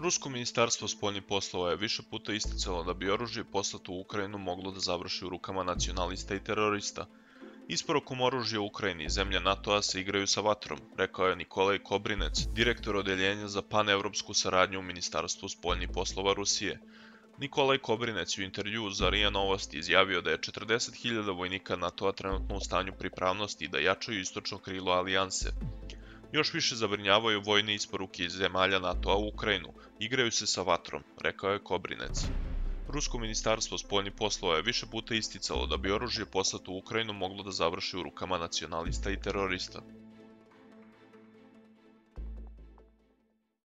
Rusko ministarstvo spoljnih poslova je više puta isticalo da bi oružje poslato u Ukrajinu moglo da završi u rukama nacionalista i terorista. Isporukom oružja u Ukrajini zemlje NATO-a se igraju sa vatrom, rekao je Nikolaj Kobrinec, direktor odeljenja za panevropsku saradnju u Ministarstvu spoljnih poslova Rusije. Nikolaj Kobrinec u intervjuu za RIA Novosti izjavio da je 40.000 vojnika NATO-a trenutno u stanju pripravnosti da jačaju istočno krilo alijanse. Još više zabrinjavaju vojne isporuke iz zemalja NATO-a u Ukrajinu, igraju se sa vatrom, rekao je Kobrinec. Rusko ministarstvo spoljnih poslova je više puta isticalo da bi oružje poslato u Ukrajinu moglo da završi u rukama nacionalista i terorista.